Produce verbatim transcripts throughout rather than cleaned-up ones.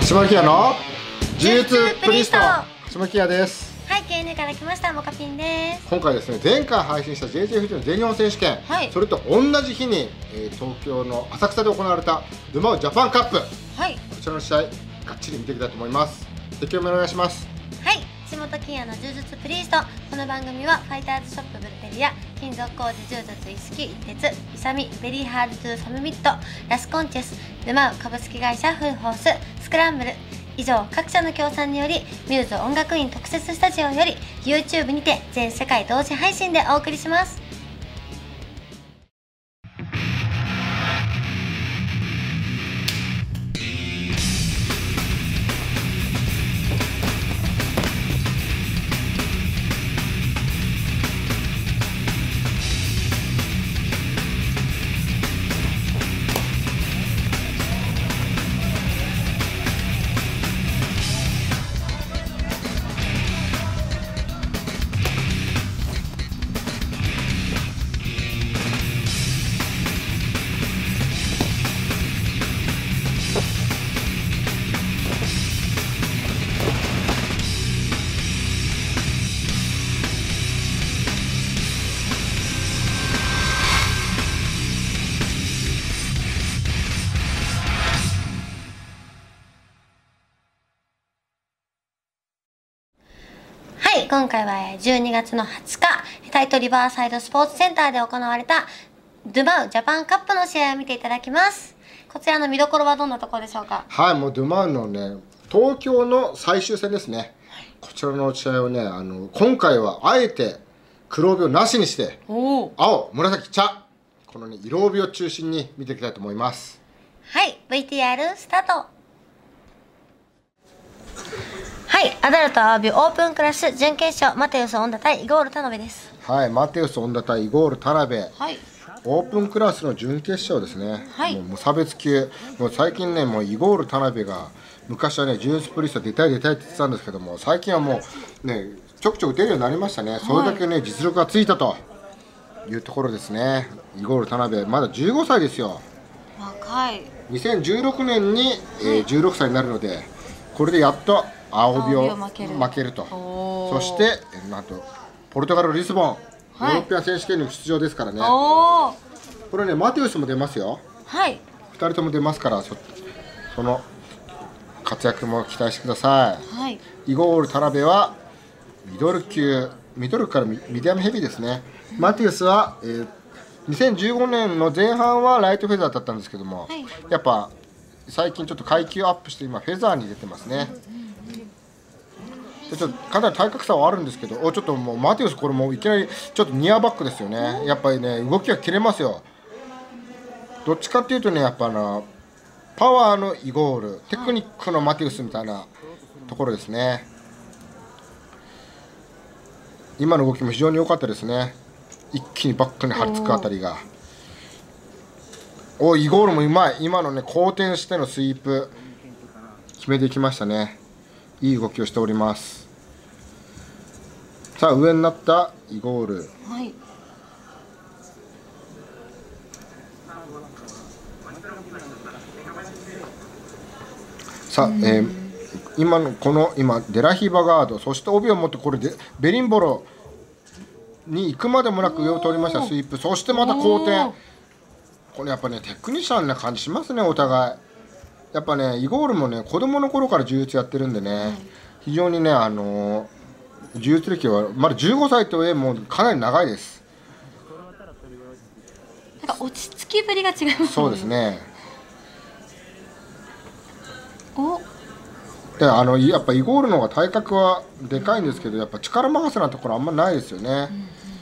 島木屋の呪術プリスト。島木屋です。 はい、ケーエヌエー から来ましたモカピンです。 今回ですね、前回配信した ジェイジェイ 富士の全日本選手権、はい、それと同じ日に、えー、東京の浅草で行われたドゥマウジャパンカップ、はい、こちらの試合がっちり見ていきたいと思います。敵をお願いします。はい、 下木屋の呪術プリスト。この番組はファイターズショップブルテリア、金属工事柔術一式一鉄、イサミ、ベリーハードトゥーサムミット、ラスコンチェス、ドゥマウ株式会社フーホース、スクランブル、以上各社の協賛によりミューズ音楽院特設スタジオより YouTube にて全世界同時配信でお送りします。今回はじゅうにがつのはつか、タイトリバーサイドスポーツセンターで行われたドゥマウジャパンカップの試合を見ていただきます。こちらの見どころはどんなところでしょうか。 はい、もうドゥマウのね、東京の最終戦ですね。はい、こちらの試合をね、あの今回はあえて黒帯をなしにして、青、紫、茶、このね色帯を中心に見ていきたいと思います。 はい、ブイティーアール スタート。はい、アダルトアワビオープンクラス準決勝、マテウス・オンダ対イゴール・田辺です。 はい、マテウス・オンダ対イゴール・田辺、はい、オープンクラスの準決勝ですね。はい、もう無差別級、もう最近ね、もうイゴール・田辺が昔はね、ジュースプリスト出たい出たいって言ってたんですけども、最近はもうね、ちょくちょく出るようになりましたね。はい、それだけね、実力がついたというところですね。イゴール・田辺、まだじゅうごさいですよ。 若い。 にせんじゅうろくねんに、えー、じゅうろくさいになるので、これでやっと青帯を負ける、負けると。そしてなんとポルトガル・リスボン、はい、ヨーロピアン選手権の出場ですからね。これね、マテウスも出ますよ。はい、ふたりとも出ますから、そ, その活躍も期待してください。はい、イゴール・田辺はミドル級、ミドルからミディアムヘビーですね。うん、マテウスは、えー、にせんじゅうごねんの前半はライトフェザーだったんですけども、はい、やっぱ最近ちょっと階級アップして今フェザーに出てますね。ちょっとかなり体格差はあるんですけど、おちょっともうマテウス、これもういきなりちょっとニアバックですよね。やっぱりね、動きが切れますよ。どっちかっていうとね、やっぱなパワーのイゴール、テクニックのマテウスみたいなところですね。今の動きも非常に良かったですね。一気にバックに張り付くあたりが、おイゴールもうまい。今のね、後転してのスイープ決めていきましたね。いい動きをしております。さあ、上になったイゴール、はい、さあ、えー、今のこの今デラヒバガード、そして帯を持ってこれでベリンボロに行くまでもなく上を通りました。スイープ、そしてまた後転。これやっぱね、テクニシャンな感じしますね、お互い。やっぱね、イゴールもね、子供の頃から柔術やってるんでね、はい、非常にね、あのー、柔術歴はまだじゅうごさいとはいえもうかなり長いです。 なんか落ち着きぶりが違いますね。 そうですね。おであのやっぱイゴールの方が体格はでかいんですけど、やっぱ力任せなところあんまないですよね。うんうん、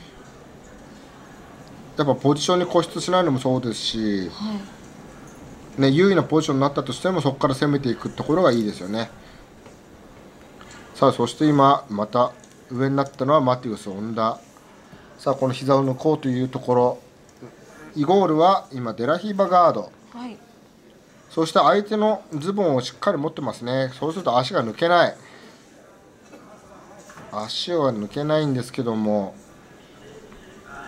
やっぱポジションに固執しないのもそうですし、はいね、優位なポジションになったとしてもそこから攻めていくところがいいですよね。さあ、そして今また上になったのはマテウス・オンダ。さあ、この膝を抜こうというところ、イゴールは今デラヒーバガード、はい、そして相手のズボンをしっかり持ってますね。そうすると足が抜けない、足は抜けないんですけども、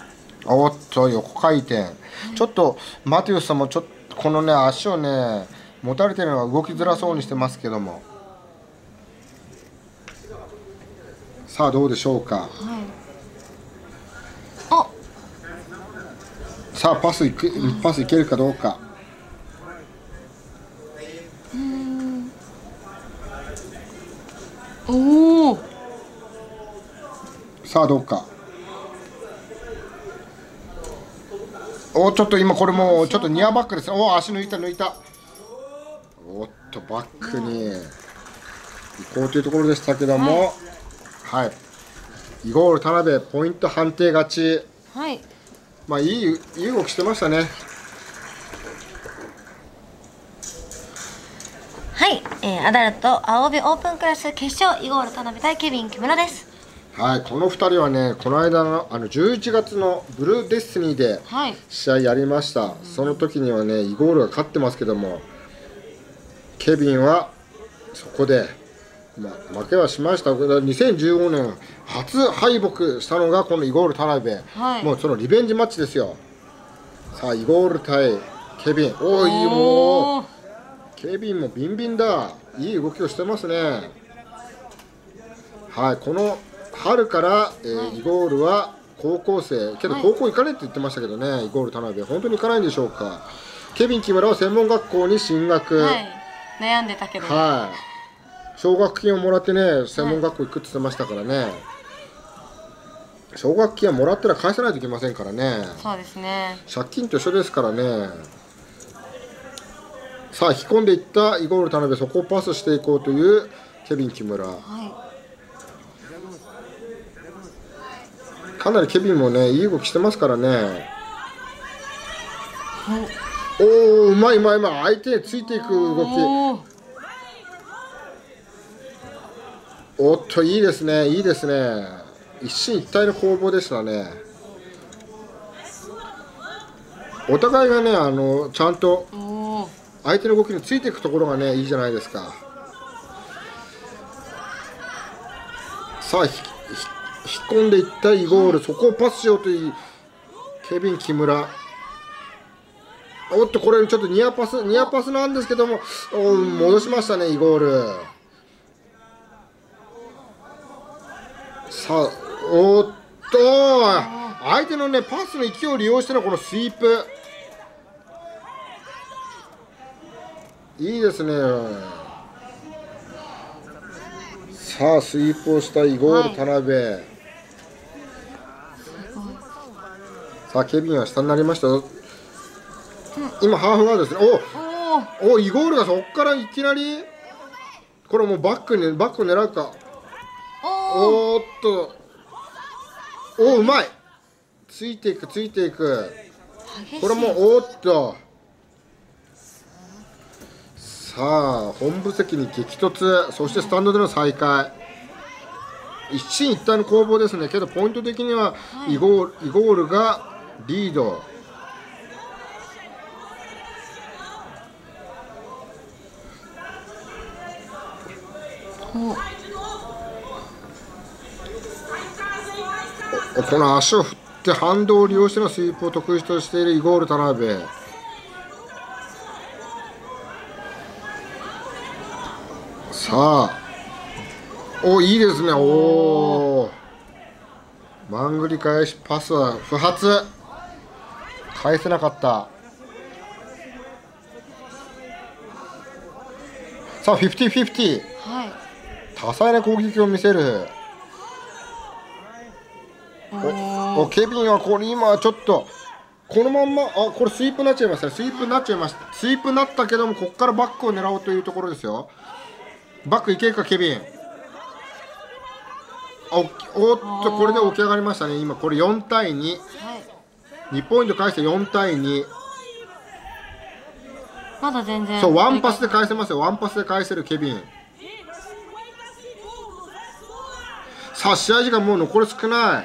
おっと横回転、ちょっとマテウスさんもちょっとこのね足をね持たれてるのは動きづらそうにしてますけども、さあどうでしょうか。 はい、 さあパスいく、パスいけるかどうか。 うん、おお、 さあどうか。お、ちょっと今これもうちょっとニアバックですね。お、足抜いた抜いた。おっとバックに行こうというところでしたけども、はい、はい、イゴール田辺ポイント判定勝ち。 はい、 まあいい、いい動きしてましたね。 はい、えー、アダルト青帯オープンクラス決勝、イゴール田辺対ケビン木村です。 はい、このふたりはね、この間のあのじゅういちがつのブルーデスティニーで試合やりました、はい、その時にはねイゴールが勝ってますけども、ケビンはそこで、まあ、負けはしましたけど、にせんじゅうごねん初敗北したのがこのイゴール田辺、はい、もうそのリベンジマッチですよ。さあイゴール対ケビン、おお、いい、もうケビンもビンビンだ、いい動きをしてますね。はい、この春から、えーはい、イゴールは高校生けど高校行かないって言ってましたけどね、はい、イゴール田辺本当に行かないんでしょうか。ケビン木村は専門学校に進学、はい、 悩んでたけど、 はい、奨学金をもらってね専門学校行くって言ってましたからね、はい、奨学金はもらったら返さないといけませんからね。 そうですね、 借金と一緒ですからね。さあ引き込んでいったイゴール田辺、そこをパスしていこうというケビン木村、はい、かなりケビンもねいい動きしてますからね。おお、うまいうまいうまい、相手についていく動き、おっといいですね、いいですね、一進一退の攻防でしたね。お互いがねあのちゃんと相手の動きについていくところがねいいじゃないですか。さあ引き込んでいったイゴール、はい、そこをパスしようというケビン木村、おっとこれちょっとニアパスニアパスなんですけども、戻しましたねイゴール。さあおっと相手のねパスの勢いを利用してのこのスイープ、いいですね。さあスイープをしたイゴール田辺、はい、さあケビンは下になりましたよ。今ハーフガードですね。おお、イゴールがそこからいきなりこれもうバックにバックを狙うか。おーっと、おお、うまい、ついていくついていく、これもおーっと、さあ本部席に激突、そしてスタンドでの再会、一進一退の攻防ですね。けどポイント的にはイゴール、イゴールがリード。この足を振って反動を利用してのスイープを得意としているイゴール田辺。さあお、いいですね。おお、マングリ返しパスは不発、返せなかった。さあフィフティフィフティ、はい、多彩な攻撃を見せる。おお、ケビンはこれ今ちょっとこのまんま、あ、これスイープになっちゃいましたね。スイープになっちゃいました。スイープになったけども、ここからバックを狙おうというところですよ。バックいけるかケビン。お, おっとこれで起き上がりましたね。今これよんたいに、はい、にポイント返してよんたいに。 まだ全然そう、ワンパスで返せますよ。ワンパスで返せるケビン。さあ試合時間もう残り少ない、はい、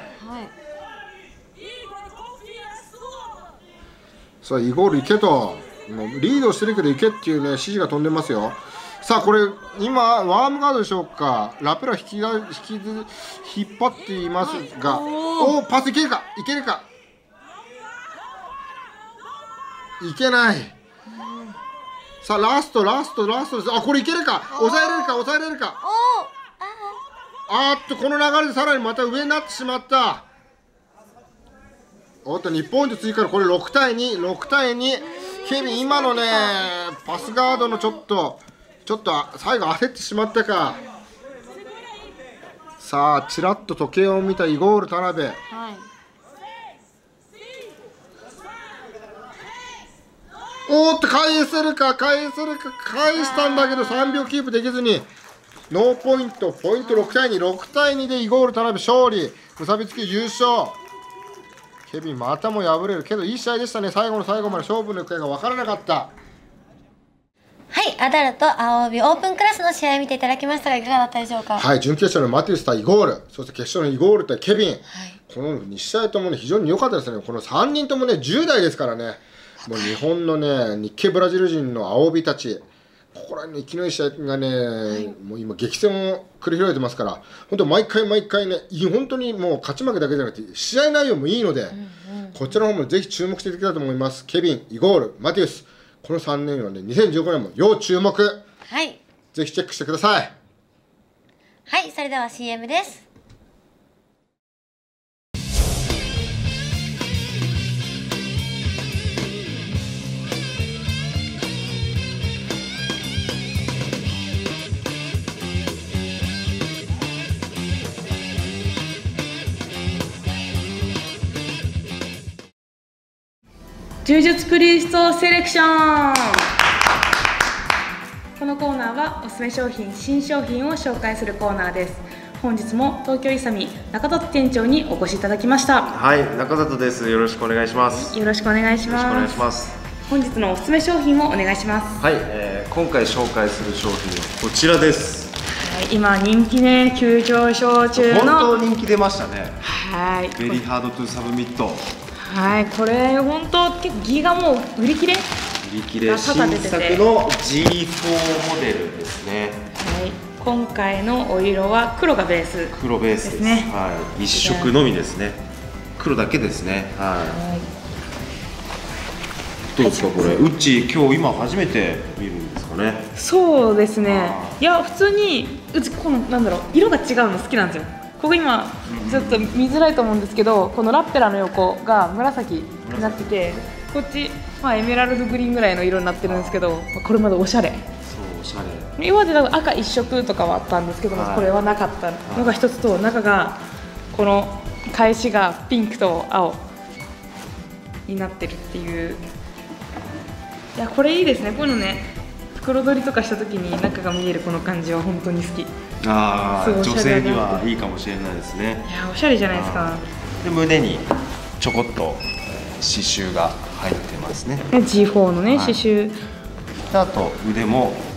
さあイゴール行けと、もうリードしてるけど行けっていうね指示が飛んでますよ。さあこれ今ワームガードでしょうか。ラペラ引きだ引き引っ張っていますが、おお、パスいけるかいけるかいけない。 さあラストラストラストです。あ、これいけるか、抑えれるか抑えれるか。あーっとこの流れでさらにまた上になってしまった。おっとにポイント追加のこれろくたいに、ろくたいに。ケビン今のねパスガードのちょっとちょっと最後焦ってしまったか。さあちらっと時計を見たイゴール田辺、はい、おーっと返せるか返せるか返したんだけどさんびょうキープできずにノーポイント。ポイントろくたいに、ろくたいにでイゴール田辺勝利、無差別級優勝。ケビンまたも敗れるけどいい試合でしたね。最後の最後まで勝負の行方が分からなかった。 はい、アダルト青帯オープンクラスの試合を見ていただきましたがいかがだったでしょうか。 はい、準決勝のマテウス対イゴール、そして決勝のイゴール対ケビン、はい、このに試合ともね非常に良かったですね。このさんにんともねじゅうだいですからね。もう日本のね日系ブラジル人の青帯たち、ここら辺の生きのいい試合がね、はい、もう今激戦を繰り広げてますから、本当毎回毎回ね本当にもう勝ち負けだけじゃなくて試合内容もいいので、うんうん、こちらの方もぜひ注目していただきたいと思います。ケビン、イゴール、マテウス、このさんにんはねにせんじゅうごねんも要注目、はい、ぜひチェックしてください。 はい、それでは シーエム です。 柔術プリストセレクション。このコーナーはおすすめ商品、新商品を紹介するコーナーです。本日も東京イサミ中里店長にお越しいただきました。 はい、中里です。よろしくお願いします。 よろしくお願いします。よろしくお願いします。本日のおすすめ商品をお願いします。 はい、えー、今回紹介する商品はこちらです。 はい、今人気ね急上昇中の。 本当人気出ましたね。 はい。 ベリーハードトゥーサブミット。 はい、これ本当結構ギガもう売り切れ売り切れ新作の ジーフォー モデルですね。 はい、今回のお色は黒がベース、 黒ベースですね。はい、一色のみですね。黒だけですね。はい、はい、どうですかこれ、うち今日今初めて見るんですかね。 そうですね。いや普通にうちこのなんだろう色が違うの好きなんですよ。ここ今ちょっと見づらいと思うんですけど、このラッペラの横が紫になってて、こっち、まあ、エメラルドグリーンぐらいの色になってるんですけど、これまでおしゃれ。 そうおしゃれ。 今まで赤一色とかはあったんですけども、これはなかったのが一つと、中がこの返しがピンクと青になってるっていう。いやこれいいですね。こういうのね袋取りとかした時に中が見えるこの感じは本当に好き。 ああ、女性にはいいかもしれないですね。 いやおしゃれじゃないですか。 で胸にちょこっと刺繍が入ってますね。 ジーフォー のね、はい、刺繍。 あと腕も、ね、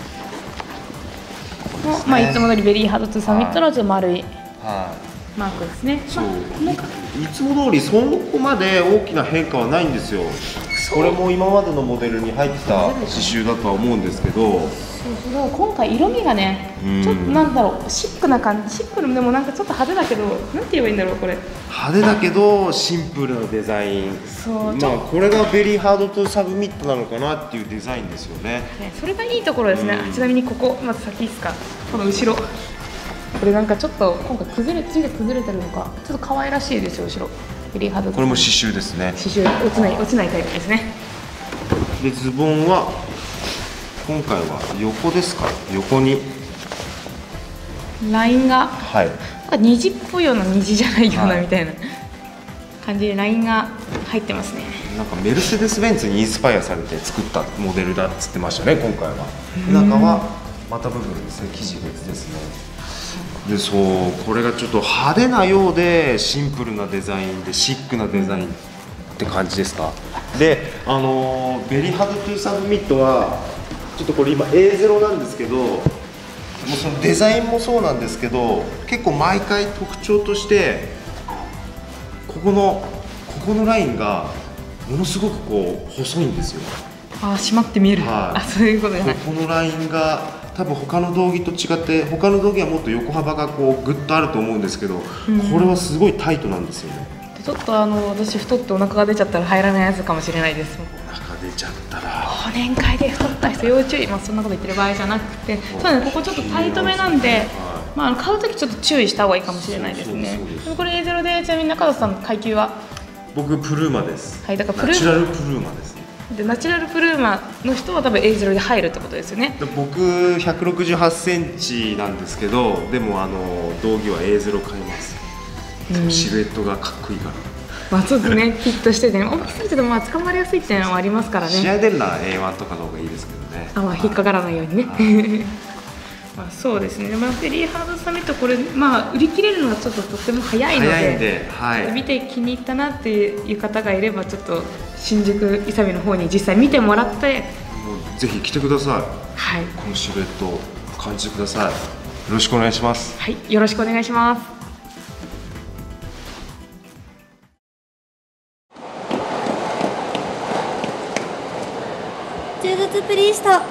まあいつも通りベリーハードトゥーサミットのちょっと丸いマークですね。 そう、い, いつも通りそこまで大きな変化はないんですよ。これも今までのモデルに入ってた刺繍だとは思うんですけど、そうそう、今回色味がね、ちょっとなんだろう、シックな感じ、シックでもなんかちょっと派手だけど、なんて言えばいいんだろうこれ。 派手だけどシンプルなデザイン。そう、まあこれがベリーハードトゥーサブミットなのかなっていうデザインですよね。 ね、それがいいところですね。ちなみにここまず先いいですか。この後ろ。これなんかちょっと今回崩れ次が崩れてるのか、ちょっと可愛らしいですよ後ろ。ベリーハード。 これも刺繍ですね。 刺繍落ちない落ちないタイプですね。 でズボンは今回は横ですか。横にラインが、 はい、 虹っぽいような虹じゃないようなみたいな感じでラインが入ってますね。 なんかメルセデス・ベンツにインスパイアされて作ったモデルだっつってましたね今回は。中は股部分ですね、生地別ですね。でそうこれがちょっと派手なようでシンプルなデザインでシックなデザインって感じですか。であのー、ベリーハードトゥーサブミットはちょっとこれ今 エーゼロ なんですけど、もうそのデザインもそうなんですけど、結構毎回特徴としてここのここのラインがものすごくこう細いんですよ。 ああ締まって見える、はい、あそういうことね。 このラインが多分他の道着と違って、他の道着はもっと横幅がこうグッとあると思うんですけど、うん、これはすごいタイトなんですよね。 ちょっとあの私太ってお腹が出ちゃったら入らないやつかもしれないです。 お腹出ちゃったら忘年会で太った人要注意、まあ、そんなこと言ってる場合じゃなくて、そうだね、ここちょっとタイトめなんで、まあ、あの買うときちょっと注意した方がいいかもしれないですね。でもこれ エーゼロ で、ちなみに中田さんの階級は？ 僕プルーマです。 はい、だからプルナチュラルプルーマですね。 でナチュラルプルーマの人は多分 エーゼロ で入るってことですよね。 僕ひゃくろくじゅうはちセンチなんですけど、でもあの道着は エーゼロ 買います。うん、シルエットがかっこいいから。まあそうですね、フィットしてて、ね、大きすぎてもまあ捕まりやすいっていうのはありますからね。 試合出るなら エーワン とかの方がいいですけどね。 あ、まあ引っかからないようにね。まあそうですね。まあベリーハードサミットこれまあ売り切れるのがちょっととっても早いので、 早いんで、はい、 見て気に入ったなっていう方がいればちょっと新宿イサミの方に実際見てもらって、 もうぜひ来てください。 はい。 このシルエットを感じてください。よろしくお願いします。 はい、よろしくお願いします。 柔術プリースト。はい、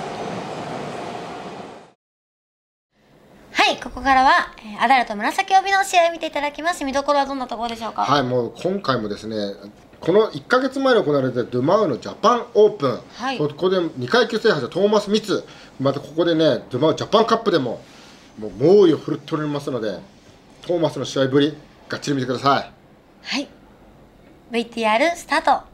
ここからは、えー、アダルト紫帯の試合を見ていただきます。見どころはどんなところでしょうか？ はい、もう今回もですね、このいっかげつまえに行われたドゥマウのジャパンオープン、はい、ここでにかい級制覇したトーマス・ミツ、またここでね、ドゥマウジャパンカップでももう猛威を振るっておりますので、トーマスの試合ぶり、がっちり見てください。 はい、ブイティーアール スタート。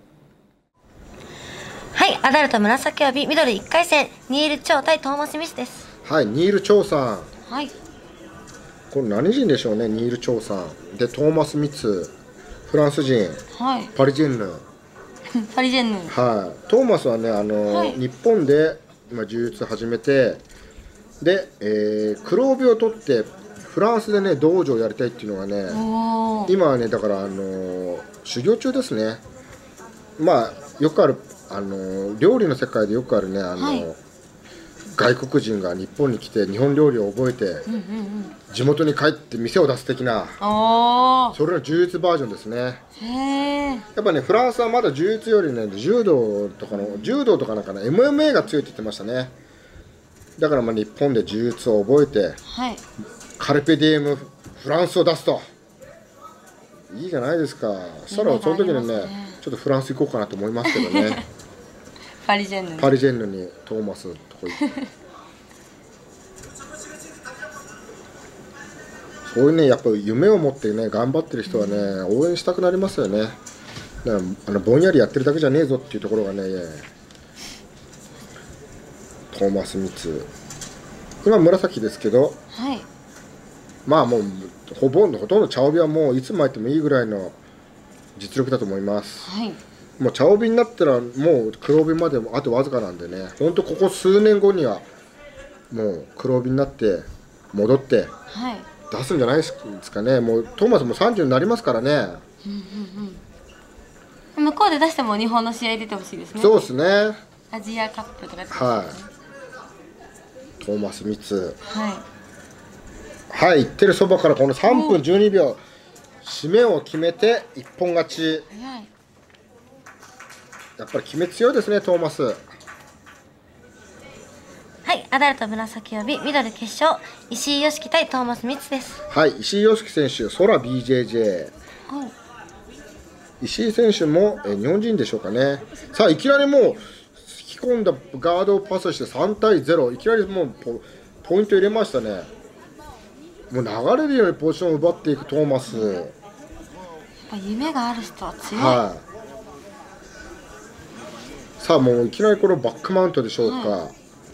はい、アダルト紫帯ミドルいっかい戦、ニール・チョウ対トーマス・ミスです。 はい、ニール・チョウさん。 はい。 これ何人でしょうね、ニール・チョウさん。で、トーマス・ミツ、フランス人。 はい。 パリジェンヌ。 パリジェンヌ。 はい。トーマスはね、あの、はい、日本で今柔術始めて、で、えー、黒帯を取ってフランスでね道場をやりたいっていうのがね、今はねだからあのー、修行中ですね。まあよくあるあのー、料理の世界でよくあるねあのー、はい、外国人が日本に来て日本料理を覚えて、うんうんうん、地元に帰って店を出す的な、それの柔術バージョンですね。へやっぱねフランスはまだ柔術よりね柔道とかの柔道とかなんかね エムエムエー が強いって言ってましたね。だからまあ日本で柔術を覚えて、はい、カルペディエムフランスを出すといいじゃないですか。そしたらその時にねちょっとフランス行こうかなと思いますけどね。 パリジェンヌにパリジェンヌにトーマスとこ行ってそういうねやっぱり夢を持ってね頑張ってる人はね、うん、応援したくなりますよね。だからあのぼんやりやってるだけじゃねえぞっていうところがねトーマス・ミツ今紫ですけど、はい、まあもうほぼほとんど茶帯はもういつ巻いてもいいぐらいの実力だと思います、はい、もう茶帯になったらもう黒帯までもあとわずかなんでねほんとここ数年後にはもう黒帯になって戻って出すんじゃないですかね。もうトーマスもさんじゅうになりますからね、うんうんうん、向こうで出しても日本の試合出てほしいですね。 そうですね。 アジアカップとかですね。はい。トーマス・ミツ。はい。はい、行ってるそばからこのさんぷんじゅうにびょう締めを決めて一本勝ち。早い。やっぱり決め強いですねトーマス。 はい、アダルト紫帯ミドル決勝石井良樹対トーマス・ミツです。 はい、石井良樹選手空 ビージェージェー。はい。石井選手もえ日本人でしょうかね。さあいきなりもう引き込んだガードをパスしてさんたいゼロいきなりもう ポ, ポイント入れましたね。もう流れるようにポジションを奪っていくトーマス。やっぱ夢がある人は強い。 はい。さあもういきなりこのバックマウントでしょうか。はい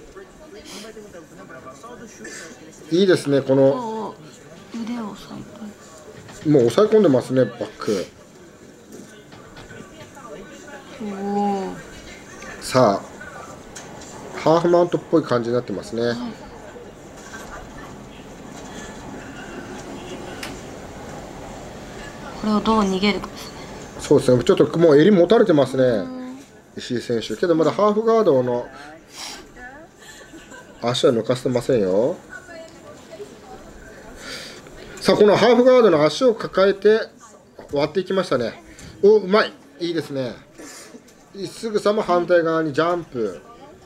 、いいですねこの腕を押さえてもう押さえ込んでますねバック。さあハーフマウントっぽい感じになってますね、はい、 これをどう逃げるかですね。 そうですねちょっともう襟持たれてますね石井選手けどまだハーフガードの足は抜かせてませんよ。さあこのハーフガードの足を抱えて割っていきましたね。おうまいいいですね。すぐさま反対側にジャンプ。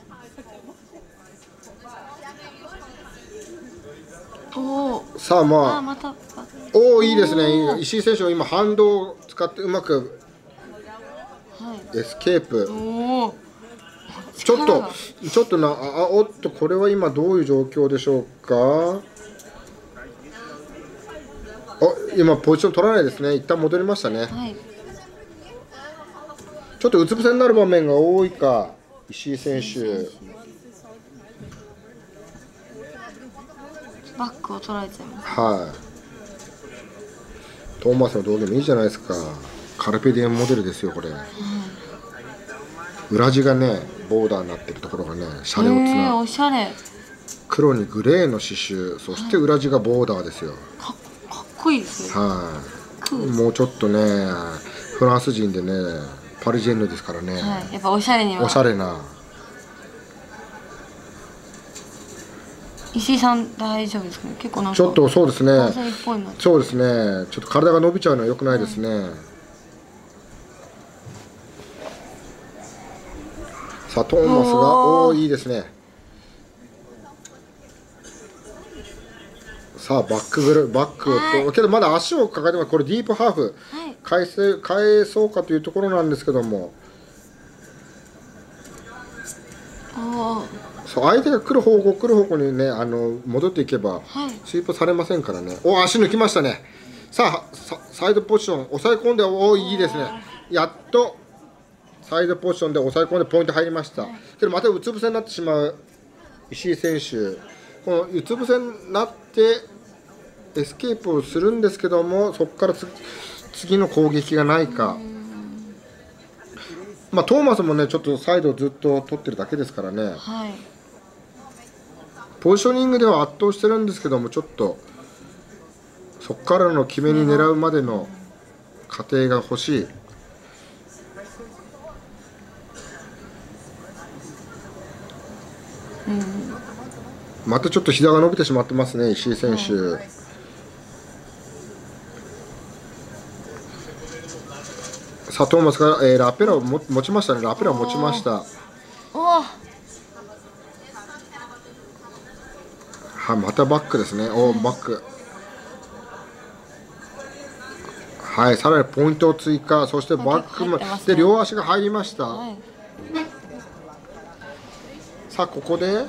おさあまあ、あまたおおいいですね。石井選手も今反動を使ってうまくエスケープ。 おー、 ちょっとちょっとなあおっとこれは今どういう状況でしょうか。お今ポジション取らないですね。一旦戻りましたね。 はい、 ちょっとうつ伏せになる場面が多いか石井選手。 バックを取られちゃいます。 はい。トーマスの道具もいいじゃないですか。カルペディエムモデルですよこれ。裏地がねボーダーになってるところがねシャレオツえー、 なおしゃれ。 黒にグレーの刺繍、そして裏地がボーダーですよ。 かかっこいいですね。 はい。もうちょっとねフランス人でねパリジェンヌですからね。 はい、やっぱおしゃれには。 おしゃれな。 石井さん大丈夫ですかね。結構なんかちょっとそうですね。 男性っぽいな。 そうですね。ちょっと体が伸びちゃうのは良くないですね。はい、さあトーマスがおおいいですね。さあバックグルバックをとけどまだ足を抱えてます。これディープハーフ、 はい、 返せ返そうかというところなんですけども。 おー、 そう相手が来る方向来る方向にねあの戻っていけば、 はい、 スイープされませんからね。お足抜きましたね。さあさサイドポジション抑え込んでおいいですね。やっとサイドポジションで抑え込んでポイント入りました。はい、けどまたうつ伏せになってしまう石井選手。このうつ伏せになってエスケープをするんですけどもそこからつ次の攻撃がないか。まあトーマスもねちょっとサイドをずっと取ってるだけですからね。 はい、 ポジショニングでは圧倒してるんですけどもちょっとそこからの決めに狙うまでの過程が欲しい。 うん、 またちょっと膝が伸びてしまってますね石井選手。はい、さあトーマスが、えー、ラペラをも持ちましたね。ラペラを持ちました。 おー、 はい、またバックですね。おバック。はい、さらにポイントを追加。そしてバックも、ね、で両足が入りました。はい、さあここで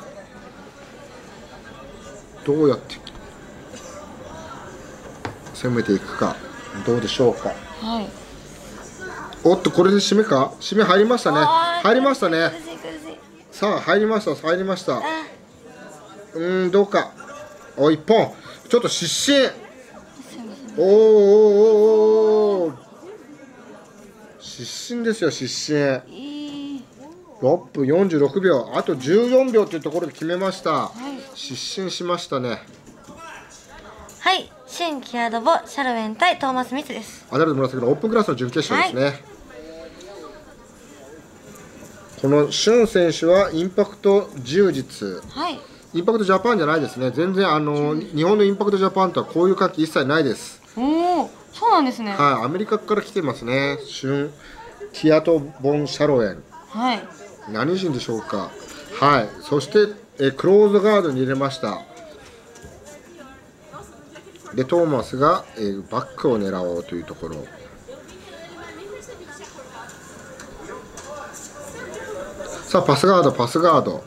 どうやって攻めていくかどうでしょうか。 はい、 おっとこれで締めか締め入りましたね。入りましたね。さあ入りました入りました。うーんどうか。お一本ちょっと失神。おーおーおーおー失神ですよ失神。ろっぷんよんじゅうろくびょうあとじゅうよんびょうというところで決めました。はい、失神しましたね。 はい、新キアドボシャルウェン対トーマス・ミツです。 アダルト紫のオープンクラスの準決勝ですね。はい、このシュン選手はインパクト柔術、はい、インパクトジャパンじゃないですね。全然あの日本のインパクトジャパンとはこういう書き一切ないです。 おお、そうなんですね。 はい、アメリカから来てますね。シュンキアトボンシャロエン。はい。何人でしょうか。はい。そしてえクローズガードに入れました。でトーマスがえバックを狙おうというところ。さあパスガードパスガード。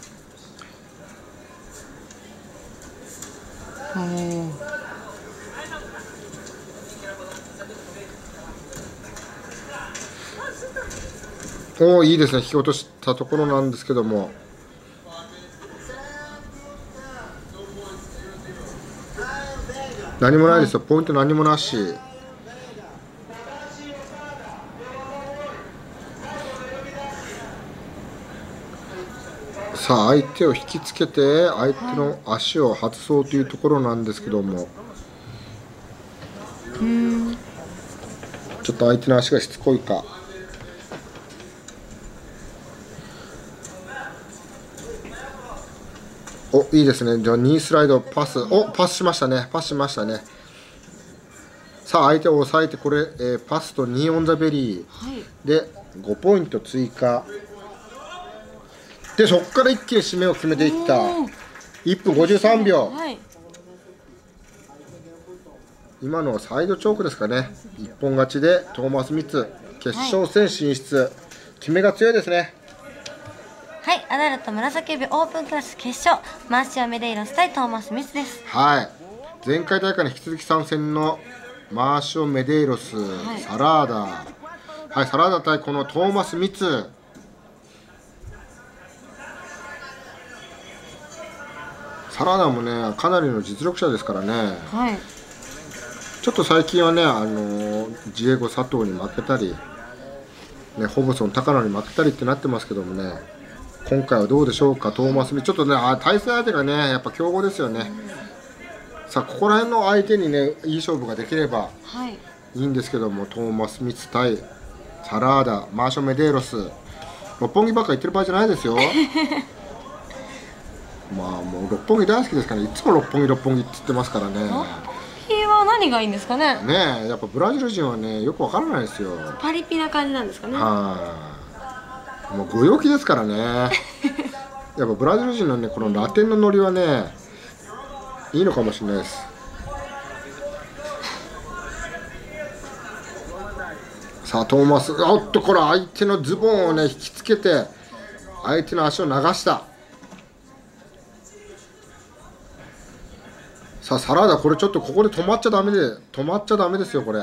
おおいいですね。引き落としたところなんですけども何もないですよ。ポイント何もなし。さあ相手を引きつけて相手の足を外そうというところなんですけども、ちょっと相手の足がしつこいか。おいいですね。じゃあニースライドパスおパスしましたね。パスしましたね。さあ相手を抑えてこれ、えー、パスとニーオンザベリー、はい、でごポイント追加でそこから一気に締めを決めていった。いっぷんごじゅうさんびょう、はい、今のはサイドチョークですかね。一本勝ちでトーマス・ミツ決決勝戦進出、はい、決めが強いですね。 はい、アダルト紫指オープンクラス決勝、マーシオ・メデイロス対トーマス・ミツです。 はい、前回大会に引き続き参戦のマーシオ・メデイロス、はい、サラーダ、はい、サラーダ対このトーマス・ミツ。サラーダもねかなりの実力者ですからね、はい、ちょっと最近はね、あのジエゴ佐藤に負けたり、ね、ホブソン高野に負けたりってなってますけどもね、今回はどうでしょうか。トーマス・ミツちょっとね、あ対戦相手がねやっぱ強豪ですよね、うん、さあここら辺の相手にねいい勝負ができればいいんですけども、はい、トーマス・ミツ対サラーダ、マーショ・メデイロス、六本木ばっか言ってる場合じゃないですよまあもう六本木大好きですからね、いつも六本木六本木って言ってますからね。 六本木は何がいいんですかね。 ねえ、やっぱブラジル人はねよくわからないですよ。 パリピな感じなんですかね。 はい、もうご陽気ですからねやっぱブラジル人のねこのラテンのノリはねいいのかもしれないです。さあトーマス、おっとこれ相手のズボンをね引きつけて相手の足を流した。さあサラーダ、これちょっとここで止まっちゃダメで止まっちゃダメですよ。これ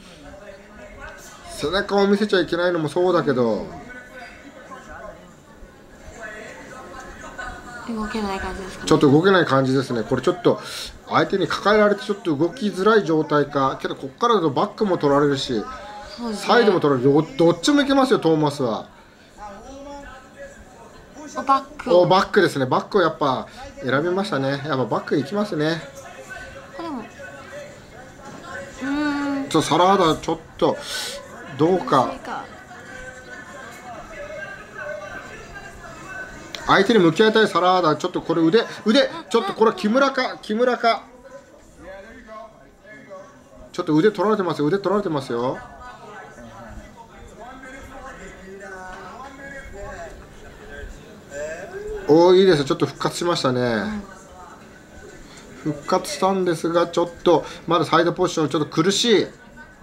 背中を見せちゃいけないのもそうだけど、 動けない感じですかね。 ちょっと動けない感じですね。これちょっと相手に抱えられてちょっと動きづらい状態かけど、ここからだとバックも取られるし、ね、サイドも取られる、 ど, どっちもいけますよトーマスは。 おバックおバックですね。バックをやっぱ選びましたね。やっぱバックいきますね。 でもうーんちょサラーダちょっとどうか、相手に向き合いたいサラーダ、ちょっとこれ腕腕ちょっとこれ木村か木村かちょっと腕取られてますよ。腕取られてますよ。おおいいです。ちょっと復活しましたね、うん、復活したんですがちょっとまだサイドポジションちょっと苦しい。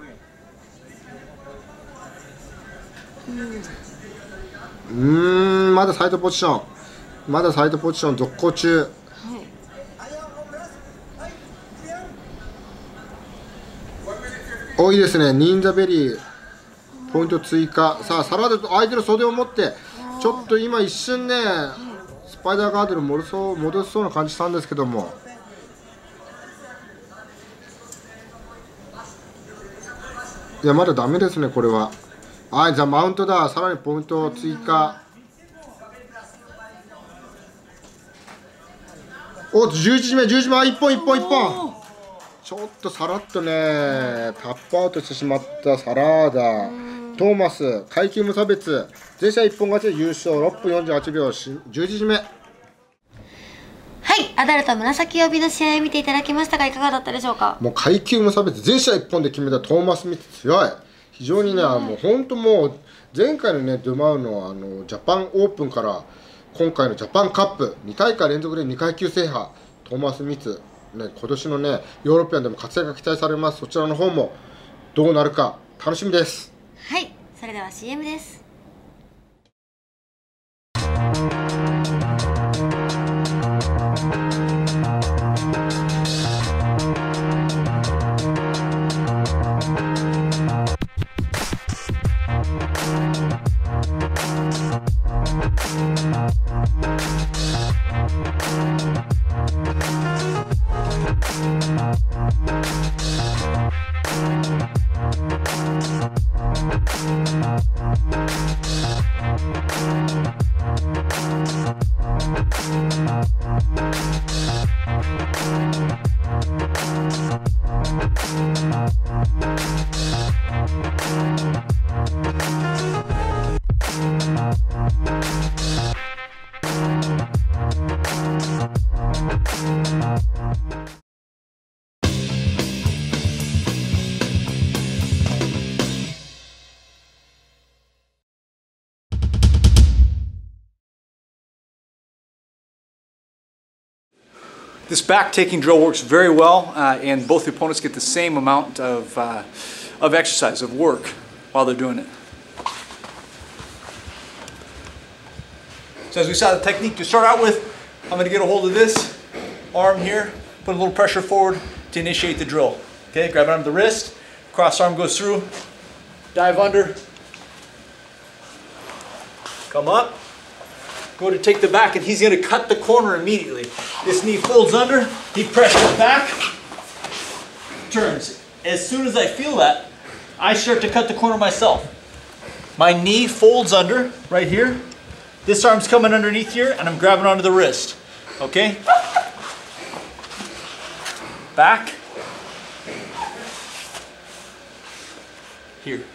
うん、んまだサイドポジションまだサイドポジション続行中、はい、おいいですね。ニンザベリーポイント追加。さあサラダと相手の袖を持ってちょっと今一瞬ねスパイダーガードル戻そう戻しそうな感じしたんですけども、いやまだダメですねこれは。はい、じゃあマウントだ。さらにポイント追加。おじゅういちじめじゅういちじめ、いっぽんいっぽんいっぽん、ちょっとさらっとねタップアウトしてしまったサラーダ。トーマス階級無差別全試合一本勝ちで優勝。ろっぷんよんじゅうはちびょうじゅういちじめ。 はい、アダルト紫帯の試合を見ていただきましたがいかがだったでしょうか。 もう階級無差別全試合一本で決めたトーマス・ミツ強い。非常にね、うん、もう本当もう前回のねドゥマウのあのジャパンオープンから今回のジャパンカップに大会連続でにかい級制覇トーマス・ミツ、ね、今年のねヨーロピアンでも活躍が期待されます。そちらの方もどうなるか楽しみです。 はい、それでは シーエム です。 This back-taking drill works very well, uh, and both the opponents get the same amount of, uh, of exercise, of work, while they're doing it. So as we saw the technique to start out with, I'm going to get a hold of this arm here, put a little pressure forward to initiate the drill. Okay, grab it under the wrist, cross arm goes through, dive under, come up, go to take the back, and he's going to cut the corner immediately. This knee folds under, he presses back, turns. As soon as I feel that, I start to cut the corner myself. My knee folds under right here. This arm's coming underneath here, and I'm grabbing onto the wrist. Okay? Back. Here.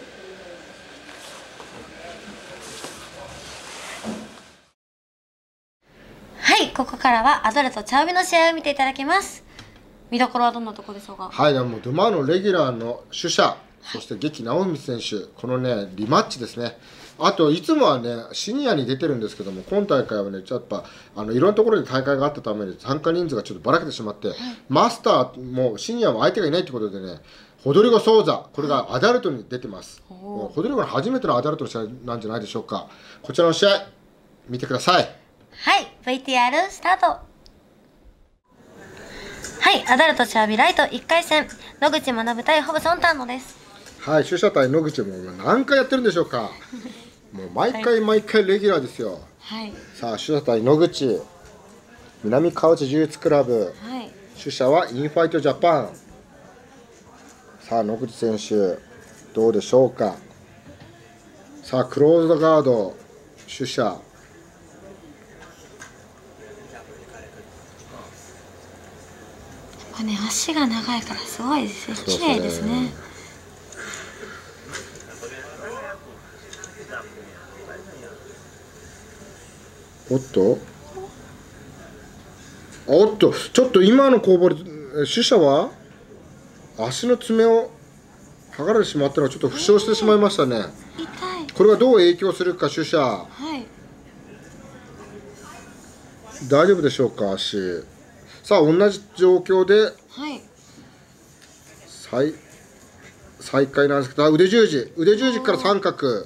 はい、ここからはアドルとチャウビの試合を見ていただきます。見どころはどんなところでしょうか。 はい、でもドゥマーのレギュラーの主者、そして激直美選手、このねリマッチですね。あといつもはねシニアに出てるんですけども、今大会はねちょっとあのいろんなところで大会があったために参加人数がちょっとばらけてしまって、はい、マスターもシニアも相手がいないということでね、ホドリゴ・ソーザ、これがアダルトに出てます。はい、ホドリゴの初めてのアダルトの試合なんじゃないでしょうか。こちらの試合見てください。 はい、ブイティーアール スタート。はい、アダルトチャービライトいっかい戦、野口学対ホブソン・タンノです。 はい、主者対野口も何回やってるんでしょうか。もう毎回毎回レギュラーですよ。はい、さあ主者対野口、南河内柔術クラブ、はい、主者はインファイトジャパン。さあ野口選手どうでしょうか。さあクローズドガード主者、 これね、足が長いからすごいですね。綺麗ですね。 おっとおっと、ちょっと今の攻防で主者は足の爪を剥がれてしまったのはちょっと負傷してしまいましたね。 痛い。 これがどう影響するか。主者、はい、大丈夫でしょうか。足、さあ同じ状況で、はい、再再開なんですけど、腕十字腕十字から三角。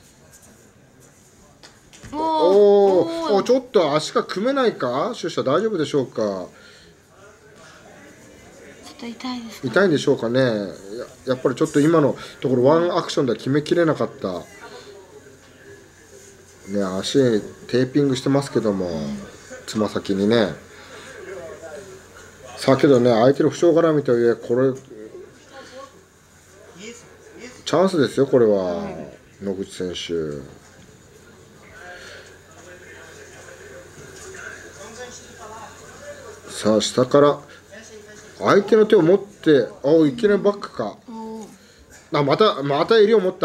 おお、ちょっと足が組めないか。主者大丈夫でしょうか。 ちょっと痛いですか。 痛いんでしょうかね。や, やっぱりちょっと今のところワンアクションでは決めきれなかったね。足テーピングしてますけども、つま先にね。さあけどね、相手の負傷絡みとはいえ、これチャンスですよ、これは、はい、野口選手。さあ下から相手の手を持って、お、いきなりバックか。あ、またまた襟を持った。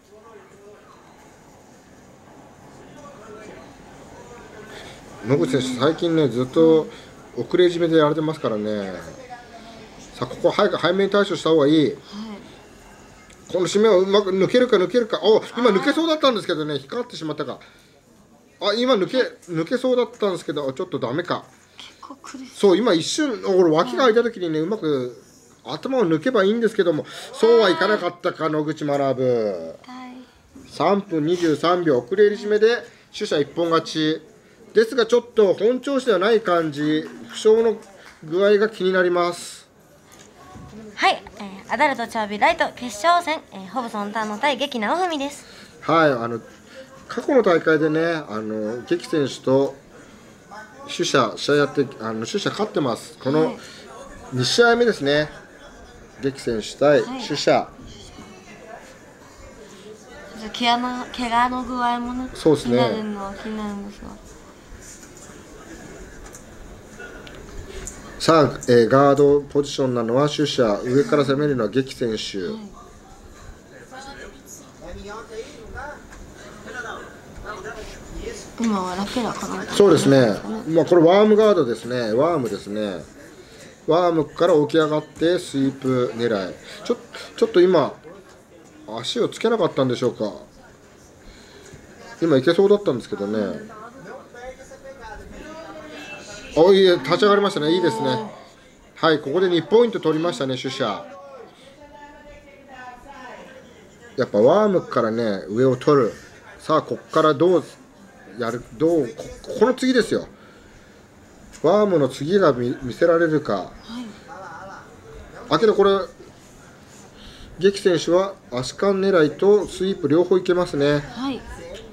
野口選手最近ねずっと遅れ締めでやられてますからね。さあここ早く早めに対処した方がいい。はい、この締めをうまく抜けるか抜けるか。お、今抜けそうだったんですけどね、引っかかってしまったか。あ、今抜け抜けそうだったんですけど、ちょっとダメか。そう、今一瞬俺脇が開いた時にね、うまく頭を抜けばいいんですけども、そうはいかなかったか。野口学、さんぷんにじゅうさんびょう遅れ入り締めで主者一本勝ちですが、ちょっと本調子ではない感じ。負傷の具合が気になります。 はい、えー、アダルトチャービーライト決勝戦、えー、ホブソン・タンノ対激直文です。 はい、あの過去の大会でね、あの激選手と主者試合やって、あの主者勝ってます。このに試合目ですね。激選手対主者、はい、 怪我の怪我の具合もね、 そうですね、 気になるのは気になるんですが。 さあ、えー、ガードポジションなのは主者、上から攻めるのは激選手。はい、 今はラペラかな。 そうですね。まあこれワームガードですね。ワームですね。ワームから起き上がってスイープ狙い。ちょちょっと今足をつけなかったんでしょうか。今いけそうだったんですけどね。おい、立ち上がりましたね。いいですね。はい、ここでにポイント取りましたね。主者。やっぱワームからね上を取る。さあここからどうやるどう こ, この次ですよ。ワームの次が 見, 見せられるか。はい、あけどこれ劇選手は足換狙いとスイープ両方いけますね。はい、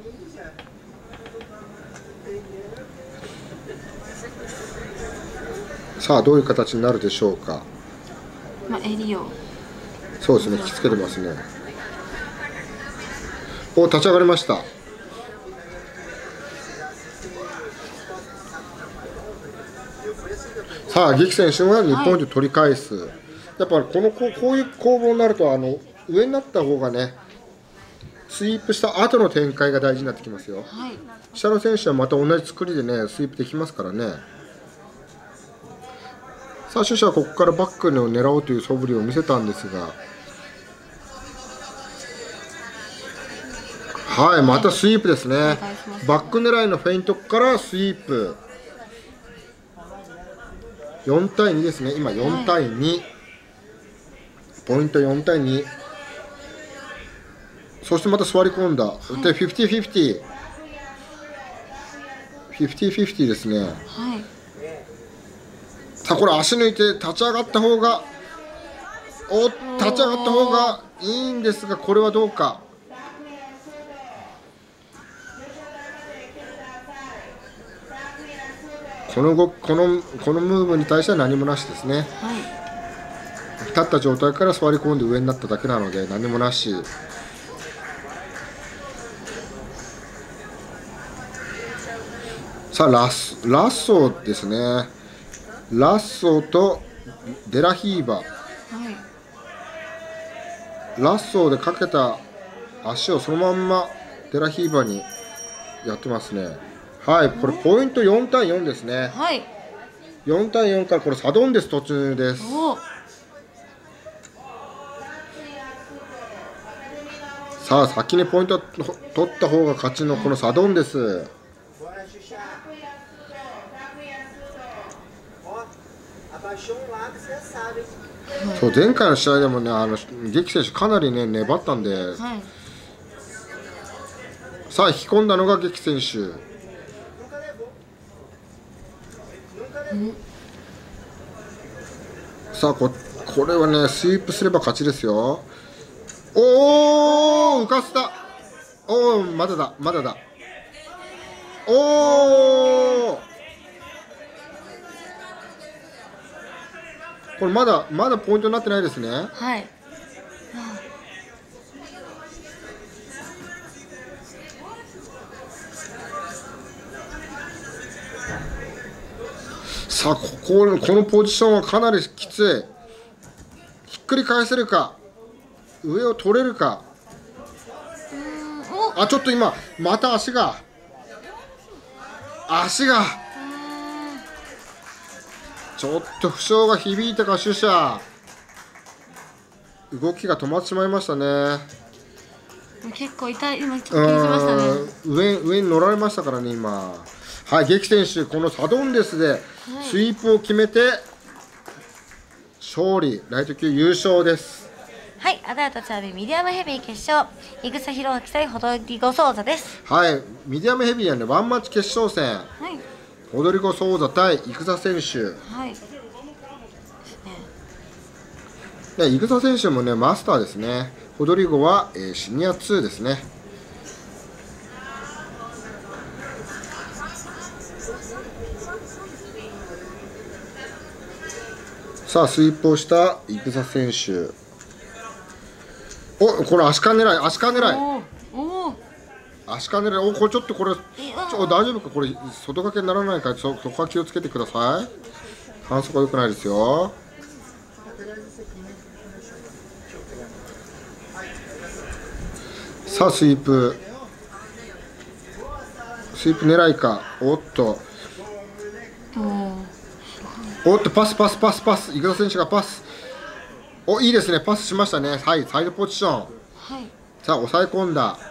さあどういう形になるでしょうか。 まあ、襟をそうですね、引きつけてますね。お、立ち上がりました。さあ、劇選手は日本で取り返す。はい、やっぱりこのこう、こういう攻防になるとあの上になった方がね、スイープした後の展開が大事になってきますよ。はい、下の選手はまた同じ作りでねスイープできますからね。さあ、主者はここからバックを狙おうという素振りを見せたんですが、はい、またスイープですね。バック狙いのフェイントからスイープ。よんたいにですね、今よんたいに、はい、ポイントよんたいに。そしてまた座り込んだ。はい、で、フィフティフィフティ。フィフティフィフティですね。はい、さあ、これ足抜いて立ち上がった方が、お立ち上がった方がいいんですが、これはどうか。この動き、このこのムーブに対しては何もなしですね。はい、立った状態から座り込んで上になっただけなので何もなし。さあ、ラスラッソーですね。ラッソーとデラヒーバ、はい、ラッソーでかけた足をそのまんまデラヒーバにやってますね。はい、これポイントよんたいよんですね。はい、よんたいよんからこれサドンデス突入です。さあ、先にポイント取った方が勝ちのこのサドンデス。そう、前回の試合でもね、あの劇選手かなりね粘ったんで、はい、さあ引き込んだのが劇選手。さあ こ, これはねスイープすれば勝ちですよ。おお、浮かせた。おお、まだだまだだ。おお、これまだまだポイントになってないですね。はい、さあ、こここのポジションはかなりきつい。ひっくり返せるか、上を取れるか。あ、ちょっと今また足が足がちょっと負傷が響いたか。主者動きが止まってしまいましたね。 結構痛い。今ちょっと気づきましたね。 上上に乗られましたからね今。はい、劇選手このサドンデスでスイープを決めて勝利、ライト級優勝です。 はい、アダルトチャービーミディアムヘビー決勝、井草弘明対ホドリゴソーザです。 はい、ミディアムヘビーはねワンマッチ決勝戦、はい、ホドリゴソーザ対井草選手。はい。で、井草選手もねマスターですね。ホドリゴは、えー、シニアツーですね。さあ、スイープをした井草選手。お、これ足換狙い、足換狙い。足換狙い、お、これちょっとこれ、ちょ大丈夫か、これ外掛けにならないから、そこは気をつけてください。反則は良くないですよ。さあ、スイープ。スイープ狙いか、おっと。おっと、パスパスパスパス、井草選手がパス。お、いいですね、パスしましたね。はい、サイドポジション。はい、さあ、抑え込んだ。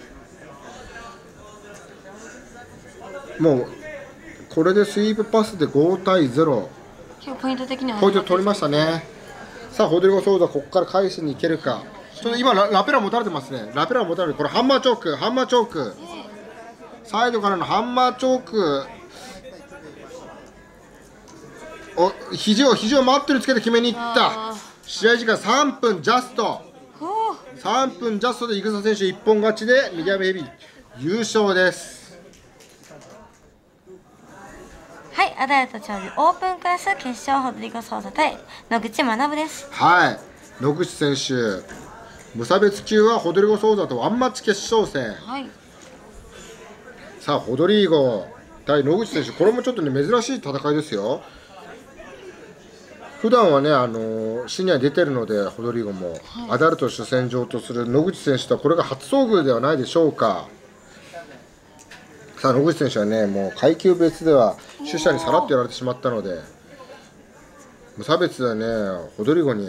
もうこれでスイープパスでごたいゼロ。 ポイント的にはポイント取りましたね。さあ、ホドリゴソーザここから返しにいけるか。ちょっと今ラペラ持たれてますね。ラペラ持たれて、これハンマーチョーク、ハンマーチョーク。 サイドからのハンマーチョーク、お肘を肘をマットにつけて決めにいった。試合時間さんぷんジャスト、さんぷんジャストでイグサ選手一本勝ちでミディアムヘビー優勝です。 はい、アダルト長尾オープンクラス決勝、ホドリゴ・ソーザ対野口学です。 はい、野口選手無差別級はホドリゴ・ソーザとワンマッチ決勝戦、 はい、 さあホドリゴ対野口選手、これもちょっとね珍しい戦いですよ。普段はね、あのー、シニアに出てるのでホドリゴも、はい、アダルトを主戦場とする野口選手とはこれが初遭遇ではないでしょうか。さあ野口選手はね、もう階級別では主者にさらっとやられてしまったので、無差別ではねホドリゴに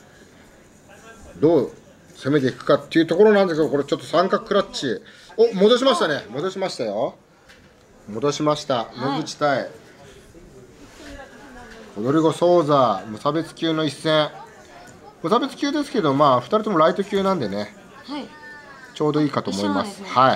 どう攻めていくかっていうところなんですけど、これちょっと三角クラッチ、お戻しましたね、戻しましたよ、戻しました、はい、野口対ホドリゴ・ソーザ、無差別級の一戦、無差別級ですけど、まあふたりともライト級なんでね、 はい、 ちょうどいいかと思います。ね、はい。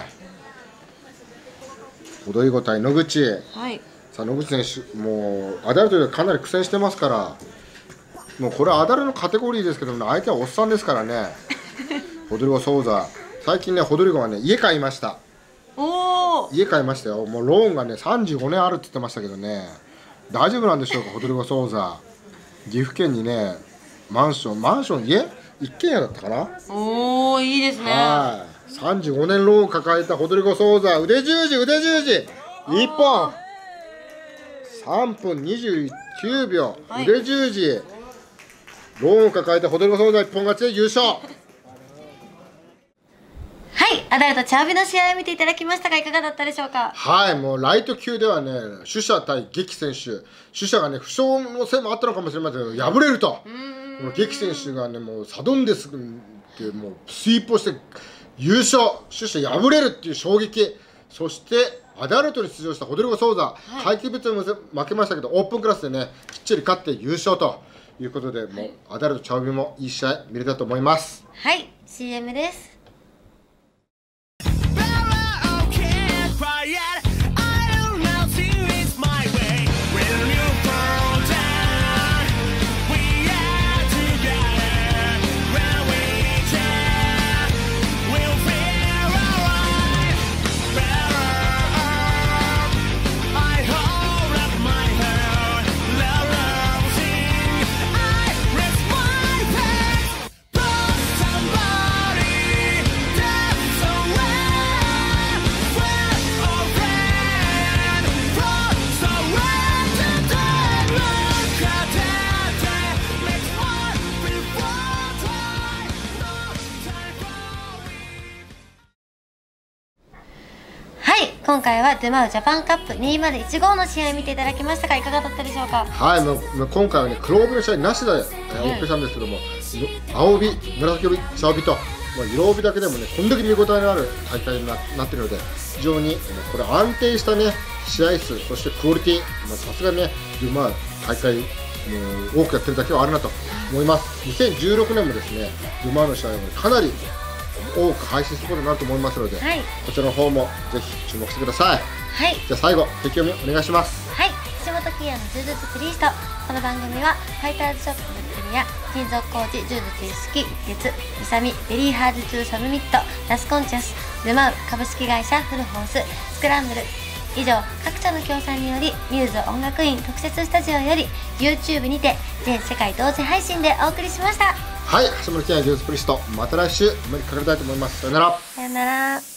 ホドリゴ対野口、 はい、 さあ野口選手、もうアダルトでかなり苦戦してますから、もうこれはアダルトのカテゴリーですけど、ね、相手はおっさんですからね、ホドリゴ・ソーザ、最近ね、ホドリゴはね、家買いました。 お家買いましたよ、もうローンがね、さんじゅうごねんあるって言ってましたけどね。大丈夫なんでしょうか、ホドリゴ・ソーザ。岐阜県にね、マンション、マンション、家一軒家だったかな。 おお、いいですね。 はい、さんじゅうごねんローンを抱えたホドリゴ・ソーザ、腕十字、腕十字、いっぽん、さんぷんにじゅうきゅうびょう、はい、腕十字、ローンを抱えたホドリゴ・ソーザ一本勝ちで優勝。 はい、アダルト茶帯の試合を見ていただきましたが、いかがだったでしょうか。 はい、もうライト級ではね、主者対激選手、主者がね負傷のせいもあったのかもしれませんけど、敗れると、この激選手がね、もうサドンデスっていうもうスイープをして優勝、主者敗れるっていう衝撃、そしてアダルトに出場したホドリゴ・ソーザ、はい、階級別で負けましたけど、オープンクラスでねきっちり勝って優勝ということで、もうアダルト茶帯もいい試合見れたと思います。 はい、シーエム です。今回はドゥマウジャパンカップにせんじゅうごの試合を見ていただきましたが、いかがだったでしょうか。 はい、もう今回はね黒帯の試合なしで、はい、お送りしたんですけども、青帯、紫帯、茶帯と、まあ、色帯だけでもねこんだけ見応えのある大会に な, なっているので、非常にこれ安定したね試合数、そしてクオリティ、まあ、さすがねドゥマウ大会もう多くやってるだけはあるなと思います。にせんじゅうろくねんもですねドゥマウの試合をかなり多く配信することになると思いますので、はい、こちらの方もぜひ注目してください。 はい、 じゃあ最後敵読みお願いします。 はい、橋本喜也の柔術プリースト。この番組はファイターズショップブルテリア、金属工事、柔術一式一徹、イサミ、ベリーハードトゥーサブミット、ラスコンチャス、ルマウ株式会社フルホース、スクランブル、以上各社の協賛によりミューズ音楽院特設スタジオより YouTube にて全世界同時配信でお送りしました。 はい、橋本喜也の柔術プリースト、また来週お目にかかりたいと思います。さよなら。 さよなら。